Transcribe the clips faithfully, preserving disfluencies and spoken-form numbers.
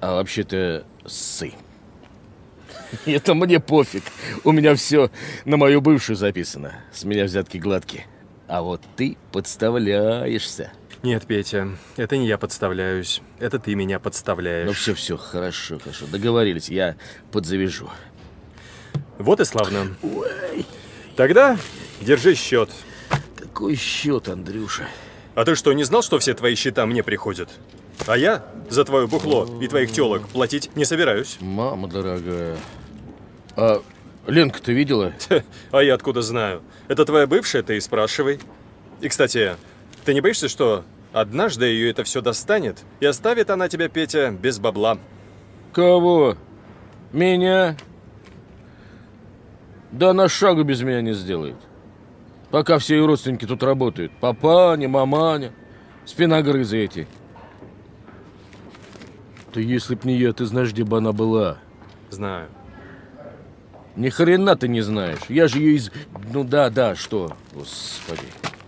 А вообще-то ссы. Это мне пофиг. У меня все на мою бывшую записано. С меня взятки гладкие. А вот ты подставляешься. Нет, Петя, это не я подставляюсь. Это ты меня подставляешь. Ну все-все, хорошо, хорошо. Договорились, я подзавяжу. Вот и славно. Ой. Тогда держи счет. Какой счет, Андрюша? А ты что, не знал, что все твои счета мне приходят? А я за твое бухло и твоих телок платить не собираюсь. Мама дорогая. А Ленка ты видела? А я откуда знаю? Это твоя бывшая, ты и спрашивай. И, кстати, ты не боишься, что однажды ее это все достанет, и оставит она тебя, Петя, без бабла? Кого? Меня? Да она шагу без меня не сделает. Пока все ее родственники тут работают. Папаня, маманя, спиногрызы эти. Ты если б не я, ты знаешь, где бы она была? Знаю. Ни хрена ты не знаешь. Я же ее из... Ну да, да, что? Господи.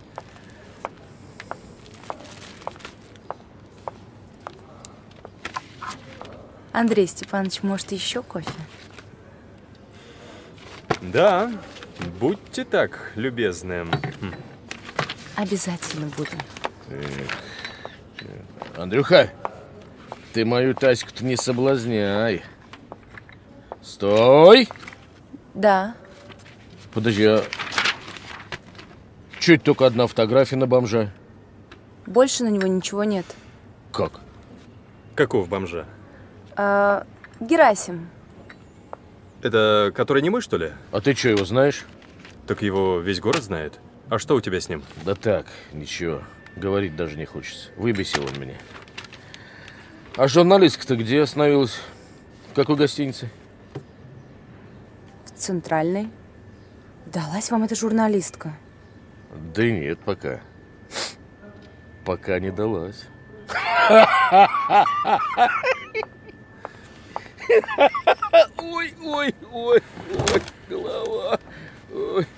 Андрей Степанович, может, еще кофе? Да, будьте так любезны. Обязательно буду. Андрюха, ты мою Таську-то не соблазняй. Стой! Да. Подожди, а... Чуть только одна фотография на бомжа. Больше на него ничего нет. Как? Какого бомжа? А, Герасим. Это который не мы, что ли? А ты что, его знаешь? Так его весь город знает. А что у тебя с ним? Да так, ничего. Говорить даже не хочется. Выбесил он меня. А журналистка-то где остановилась? В какой гостинице? В Центральной. Далась вам эта журналистка? Да нет, пока. Пока не далась. Ой, ой, ой, ой, голова. Ой.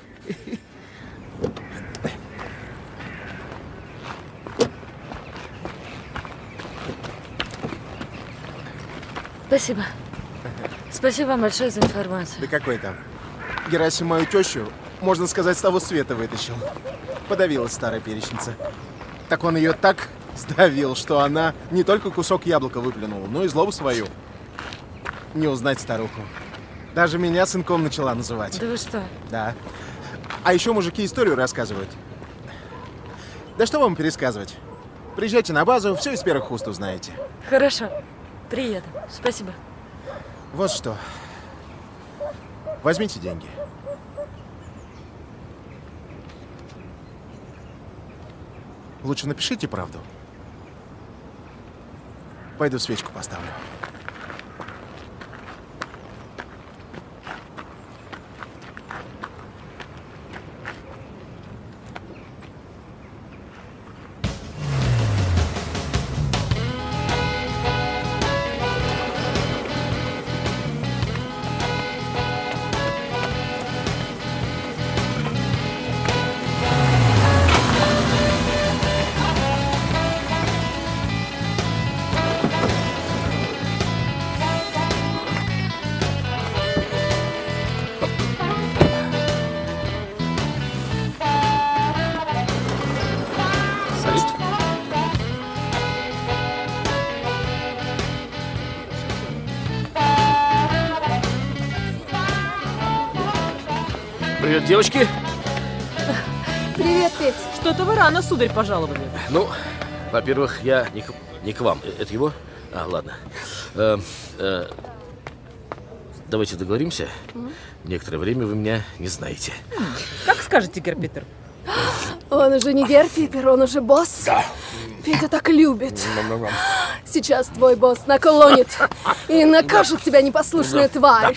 Спасибо. Спасибо вам большое за информацию. Да какой там? Герасим мою тещу, можно сказать, с того света вытащил. Подавилась старая перечница. Так он ее так сдавил, что она не только кусок яблока выплюнула, но и злобу свою. Не узнать старуху. Даже меня сынком начала называть. Да вы что? Да. А еще мужики историю рассказывают. Да что вам пересказывать? Приезжайте на базу, все из первых уст узнаете. Хорошо. Приеду. Спасибо. Вот что. Возьмите деньги. Лучше напишите правду. Пойду свечку поставлю. Привет, девочки. Привет, Петь. Что-то вы рано, сударь, пожаловали. Ну, во-первых, я не к, не к вам. Это его? А, ладно. Э, э, давайте договоримся. Mm. Некоторое время вы меня не знаете. Как скажете, Герр Питер. Он уже не Герр Питер, он уже босс. Да. Петя так любит. Сейчас твой босс наклонит и накажет тебя, непослушная тварь.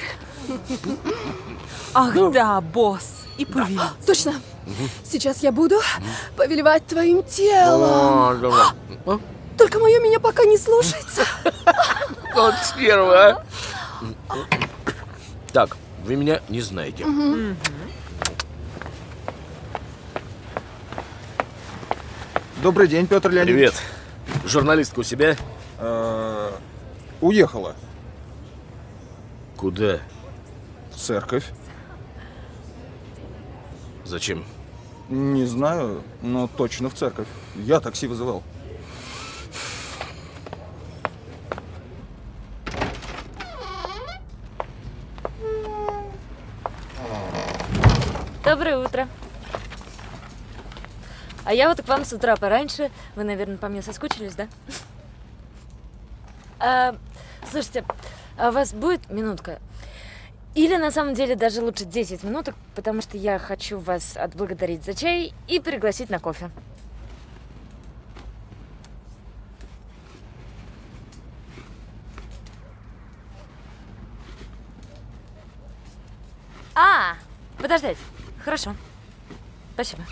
Ах да, босс. И повелитель. Точно. Сейчас я буду повелевать твоим телом. Только мое меня пока не слушается. Вот стерва. Так, вы меня не знаете. Угу. Добрый день, Петр Леонидович. Привет. Журналистка у себя? Уехала. Куда? В церковь. Зачем? Не знаю, но точно в церковь. Я такси вызывал. Доброе утро. А я вот к вам с утра пораньше. Вы, наверное, по мне соскучились, да? А, слушайте, а у вас будет минутка? Или на самом деле даже лучше десять минуток, потому что я хочу вас отблагодарить за чай и пригласить на кофе. А, подождите. Хорошо. Спасибо.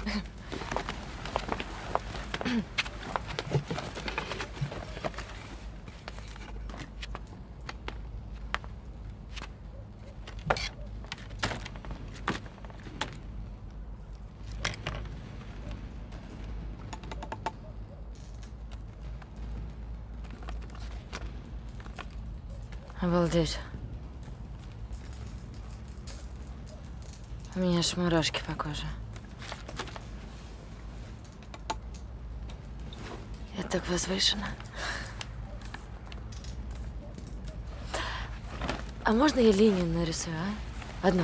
Обалдеть. У меня аж мурашки по коже. Я так возвышена. А можно я линию нарисую, а? Одну.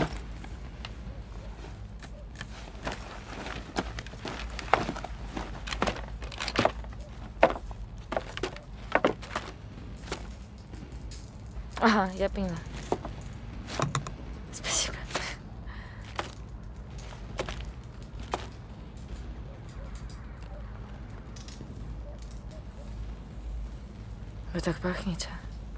Ага, я поняла. Спасибо. Вы так пахнете.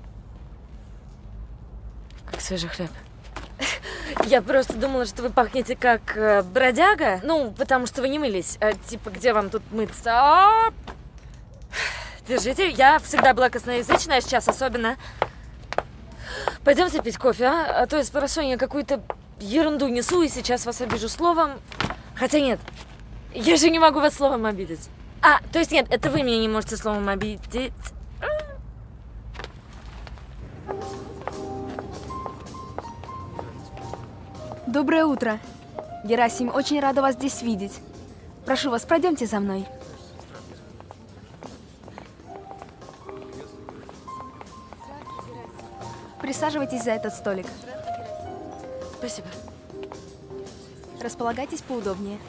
Как свежий хлеб. Я просто думала, что вы пахнете как э, бродяга. Ну, потому что вы не мылись. А, типа, где вам тут мыться? А-а-а! Держите, я всегда была косноязычная, сейчас особенно. Пойдемте пить кофе, а? А то я с просонья какую-то ерунду несу и сейчас вас обижу словом. Хотя нет, я же не могу вас словом обидеть. А, то есть нет, это вы меня не можете словом обидеть. Доброе утро. Герасим, очень рада вас здесь видеть. Прошу вас, пройдемте за мной. Присаживайтесь за этот столик. Спасибо. Располагайтесь поудобнее.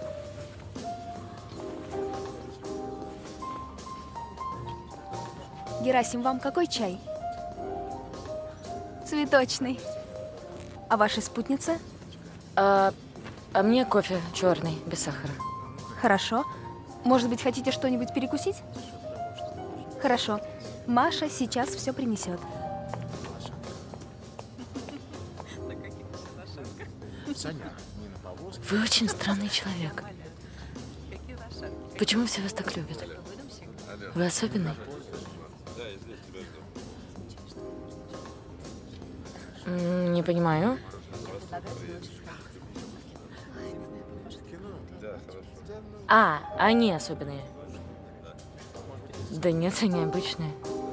Герасим, вам какой чай? Цветочный. А ваша спутница? А, а мне кофе черный, без сахара. Хорошо. Может быть, хотите что-нибудь перекусить? Хорошо. Маша сейчас все принесет. Вы очень странный человек. Почему все вас так любят? Вы особенный? Не понимаю. А, они особенные. Да нет, они обычные.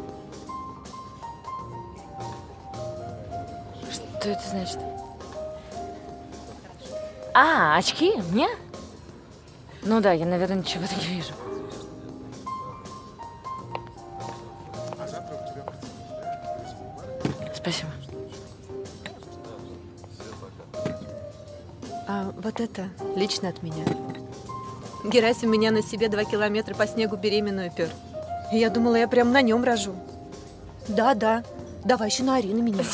Что это значит? А, очки? Мне? Ну да, я, наверное, ничего-то не вижу. Спасибо. А вот это лично от меня. Герасим меня на себе два километра по снегу беременную пер. И я думала, я прям на нем рожу. Да-да, давай еще на Арину меня.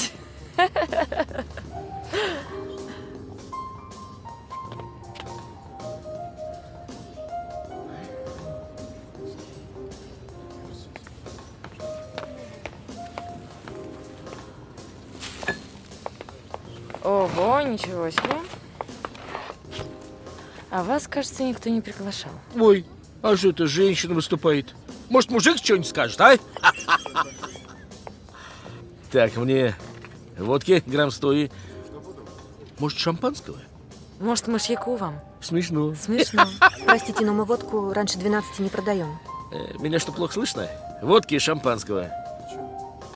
Ого, ничего себе. А вас, кажется, никто не приглашал. Ой, а что это женщина выступает? Может, мужик что-нибудь скажет, а? Так, мне водки грамм сто и... Может, шампанского? Может, мышьяку вам? Смешно. Смешно. Простите, но мы водку раньше двенадцати не продаем. Э, Меня что, плохо слышно? Водки и шампанского.